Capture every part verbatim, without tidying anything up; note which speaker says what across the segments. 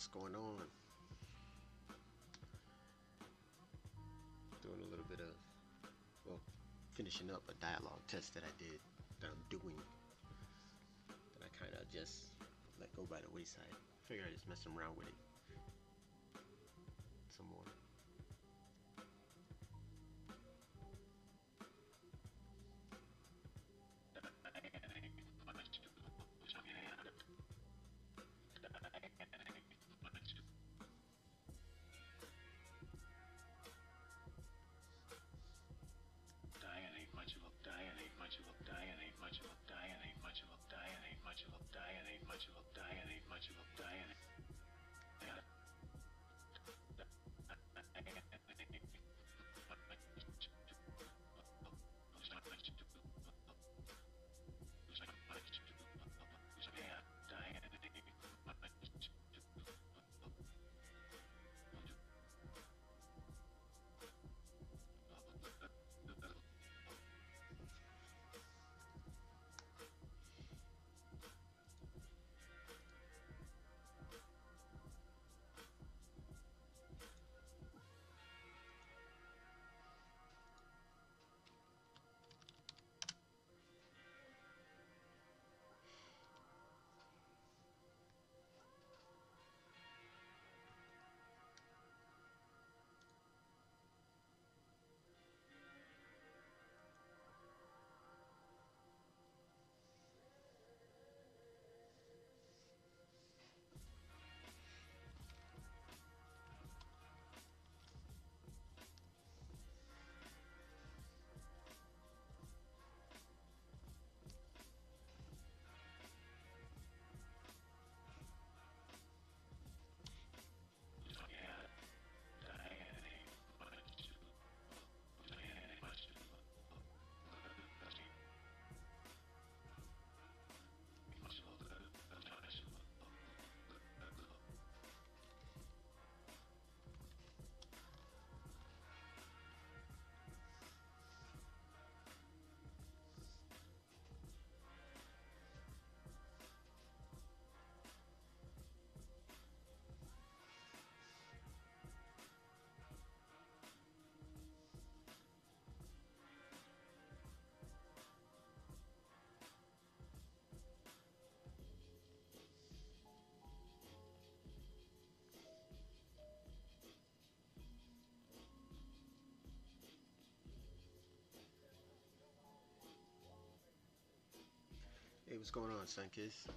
Speaker 1: What's going on? Doing a little bit of, well, finishing up a dialogue test that I did, that I'm doing, that I kind of just let go by the wayside. Figured I'd just mess around with it some more. Hey, what's going on, Sunkiss?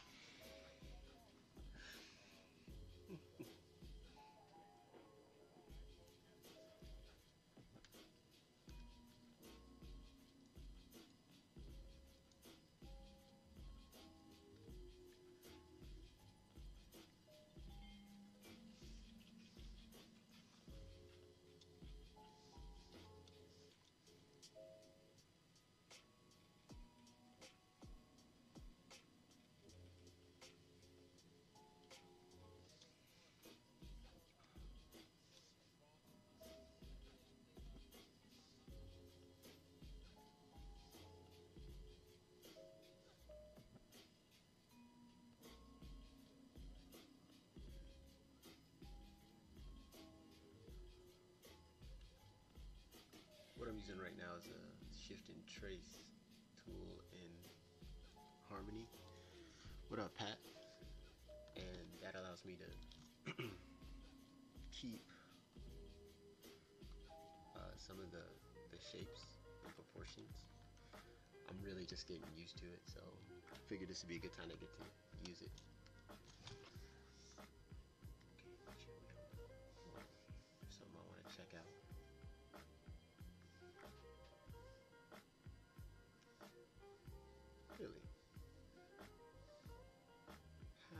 Speaker 1: What I'm using right now is a shift and trace tool in Harmony. What up, Pat? And that allows me to keep uh, some of the, the shapes and proportions. I'm really just getting used to it, so I figured this would be a good time to get to use it. Something I want to check out. Really? How?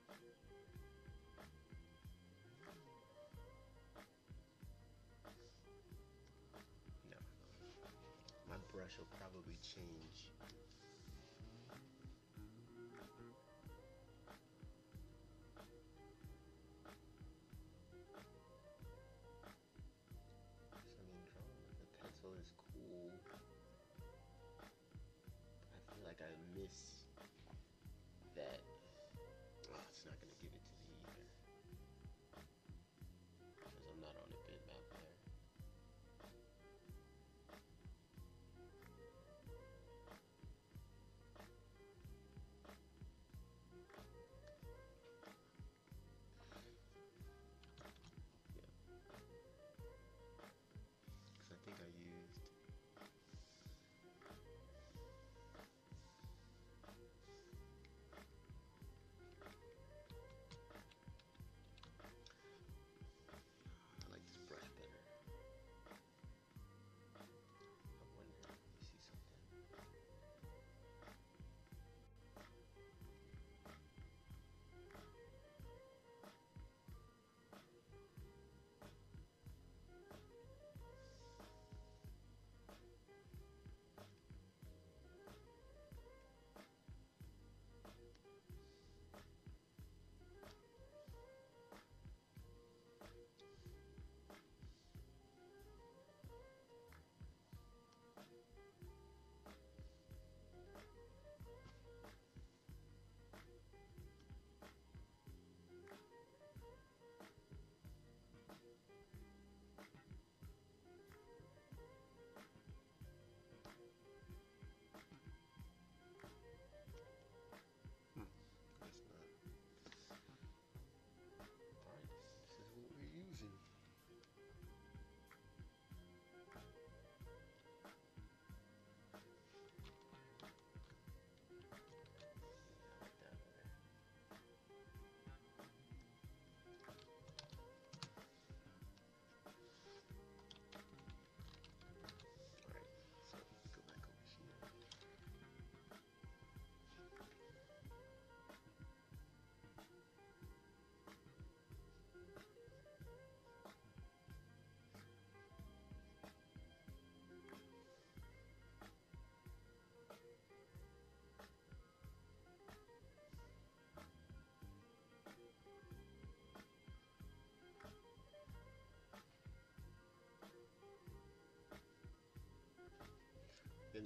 Speaker 1: No. My brush will probably change. I mean, drawing with a pencil is cool. I feel like I miss that. Oh, it's not gonna give it to me either.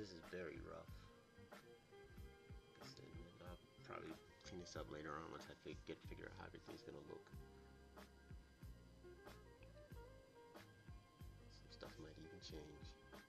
Speaker 1: this is very rough. And I'll probably clean this up later on once I fig get figure out how everything's gonna look. Some stuff might even change.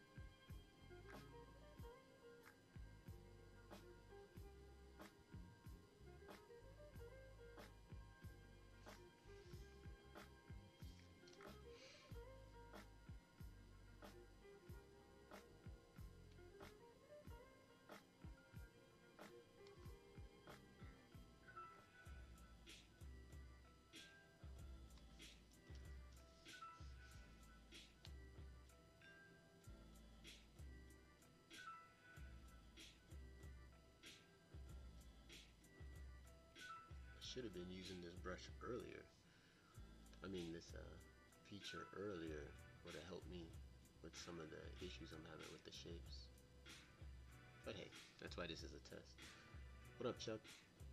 Speaker 1: Should have been using this brush earlier. I mean, this uh, feature earlier would have helped me with some of the issues I'm having with the shapes. But hey, that's why this is a test. What up, Chuck?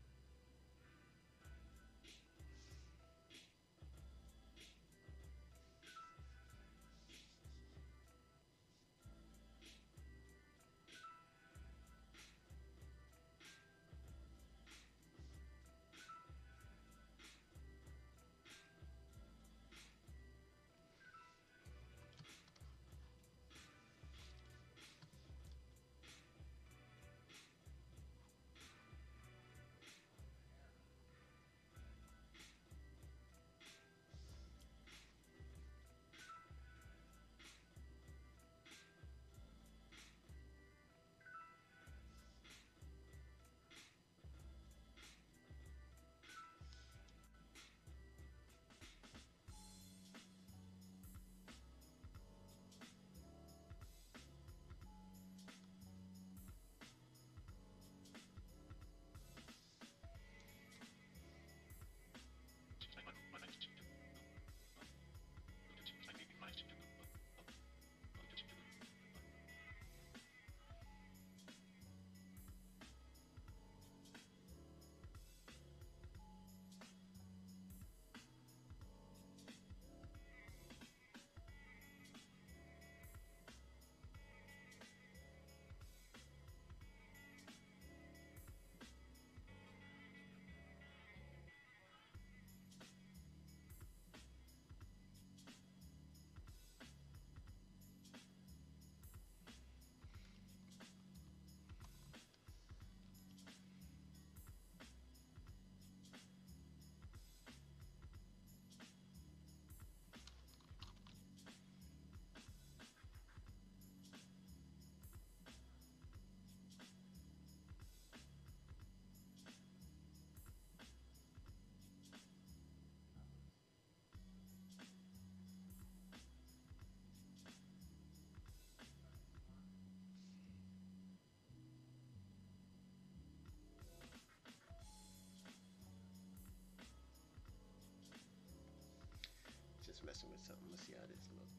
Speaker 1: Just messing with something. Let's see how this looks.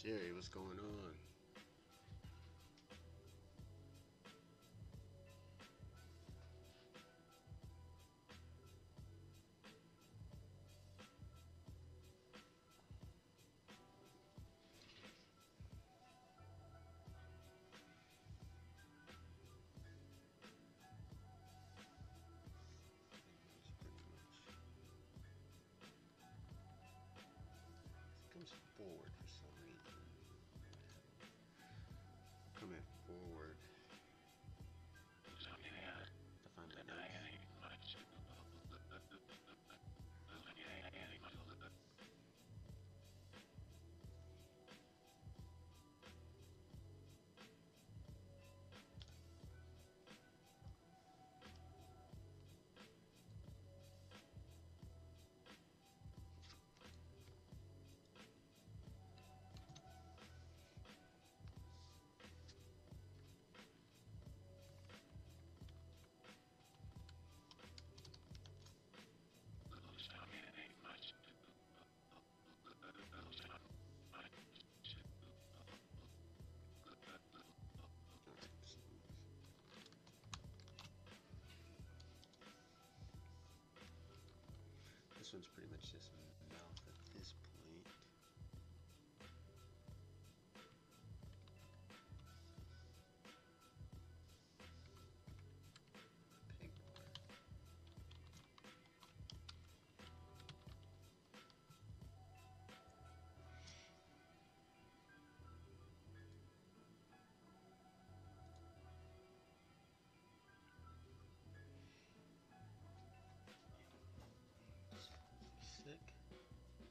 Speaker 1: Jerry, what's going on? Comes forward for some reason. Coming forward to find my notes. This one's pretty much just mouth at this point. Pegboard. Sick.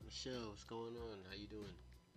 Speaker 1: Michelle, what's going on? How you doing?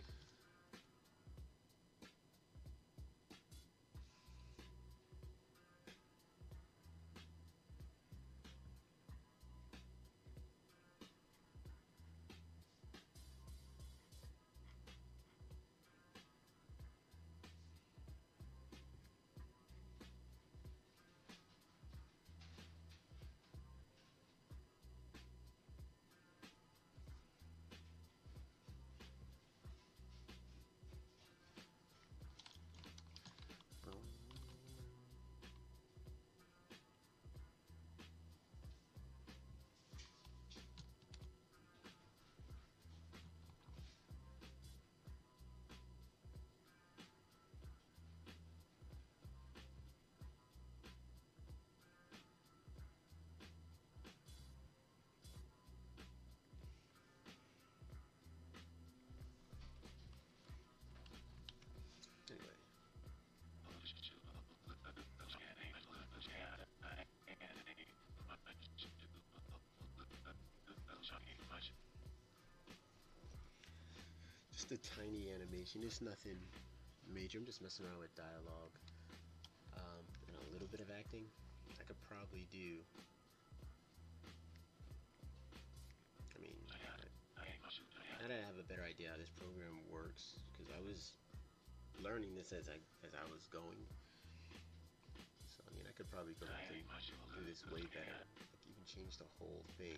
Speaker 1: Anyway, just a tiny animation. It's nothing major. I'm just messing around with dialogue um, and a little bit of acting. I could probably do. I mean, now that I have a better idea how this program works, because I was learning this as I as I was going. So I mean, I could probably go back and do this way better. Like even change the whole thing.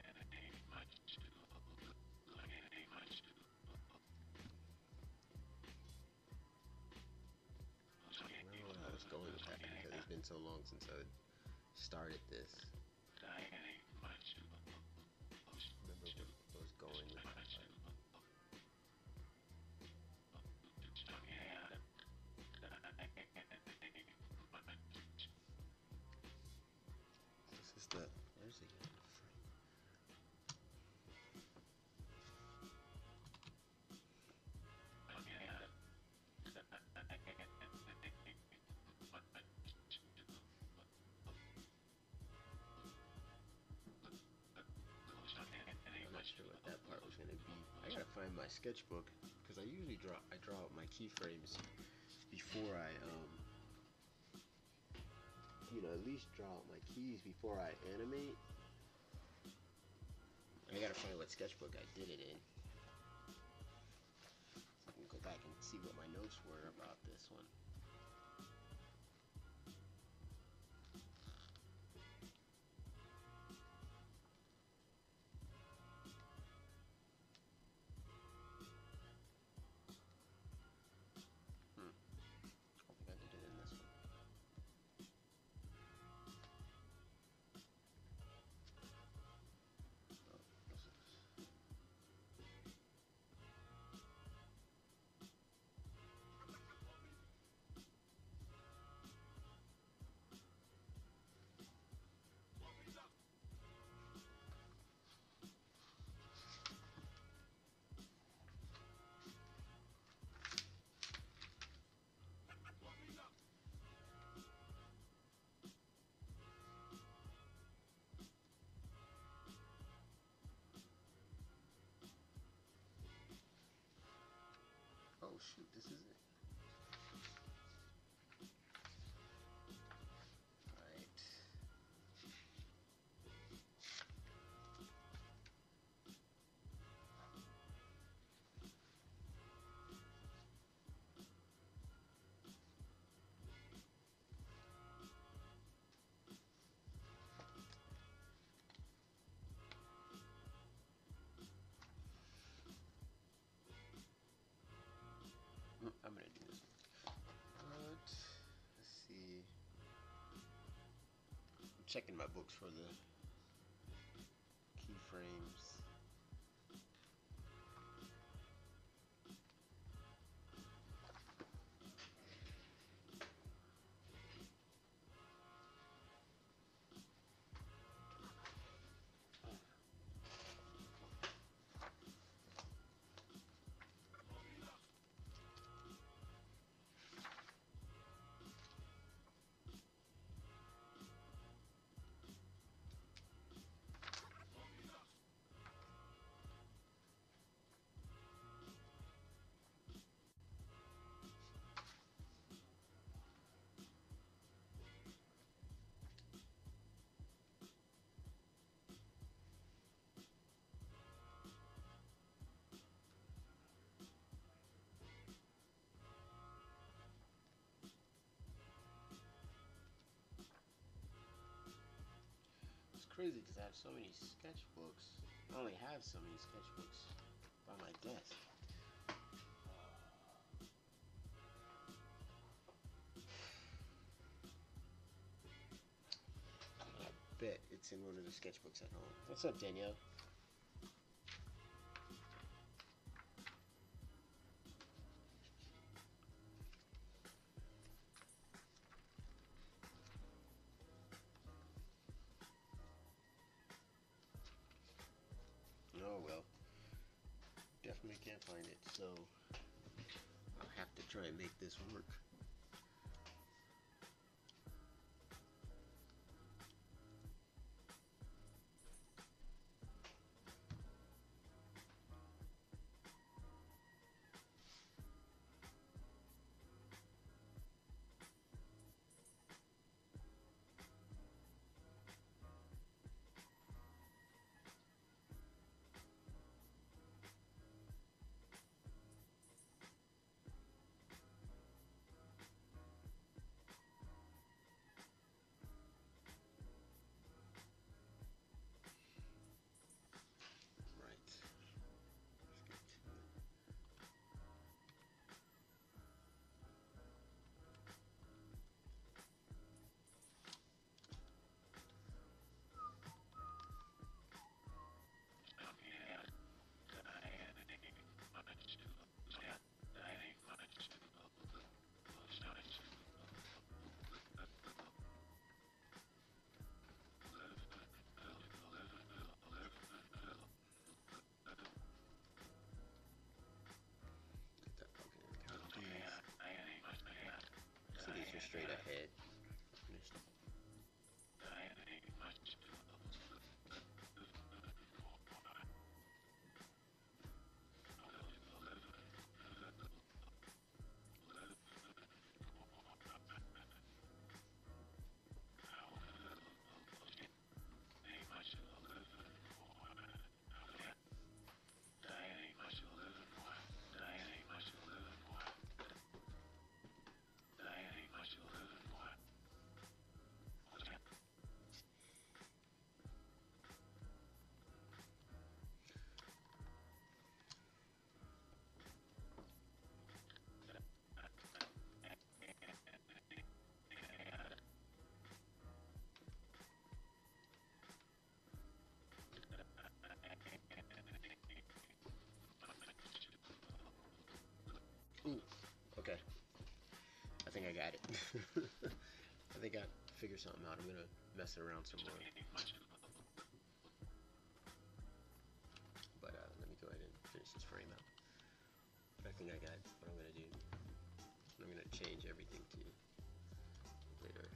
Speaker 1: I was going with that because it's been so long since I started this. Remember where I was going with that. This is the. Where's the frame? I'm not sure what that part was gonna be. I gotta find my sketchbook because I usually draw. I draw out my keyframes before I um. You know, at least draw out my keys before I animate. I gotta find what sketchbook I did it in. So I can go back and see what my notes were about this one. Hmm. I think I did it in this one. Oh, this is. Oh shoot, this is it. Right. Mm, I'm gonna do this one. But let's see. I'm checking my books for the keyframes. crazy because I have so many sketchbooks. I only have so many sketchbooks by my desk. I bet it's in one of the sketchbooks at home. What's up, Danielle? Oh well, definitely can't find it, so I'll have to try and make this work. So these are straight ahead. Ooh, okay. I think I got it. I think I figured something out. I'm gonna mess it around some more. But uh, let me go ahead and finish this frame out. But I think I got what I'm gonna do. I'm gonna change everything to later.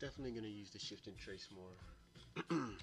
Speaker 1: definitely gonna use the shift and trace more.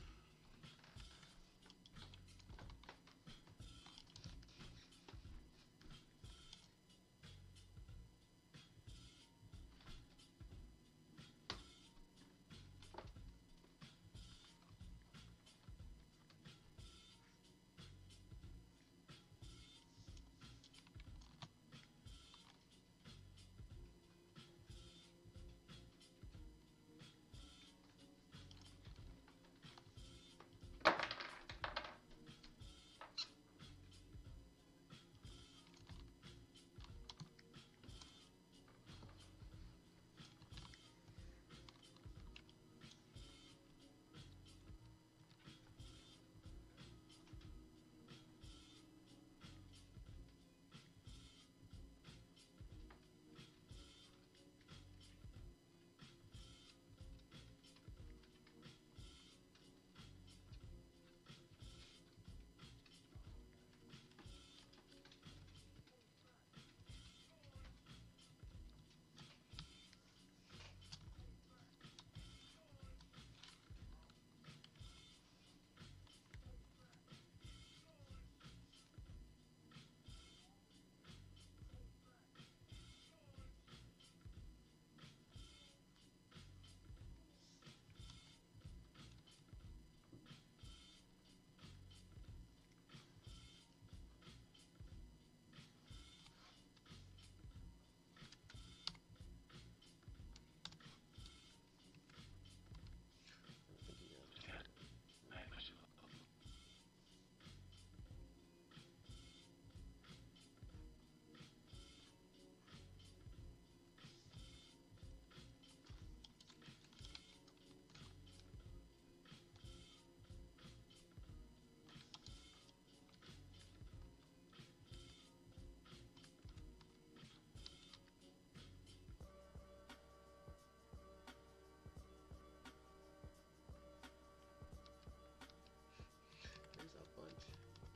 Speaker 1: There's a bunch.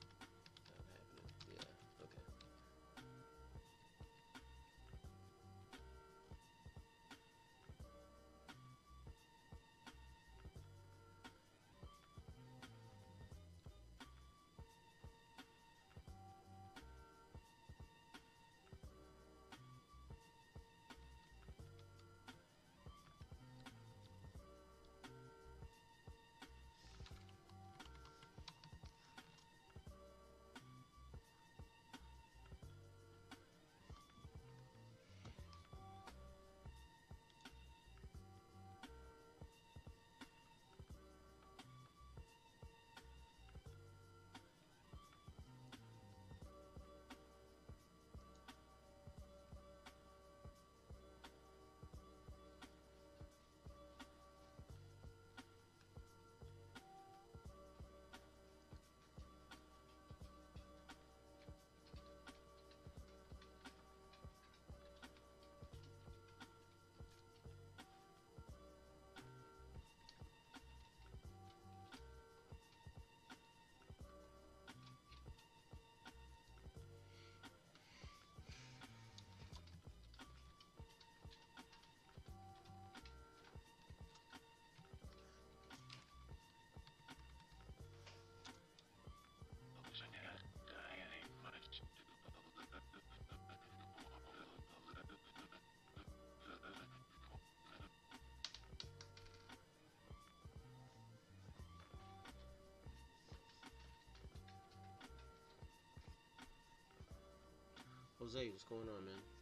Speaker 1: Not happening. Yeah, okay. Jose, what's going on, man?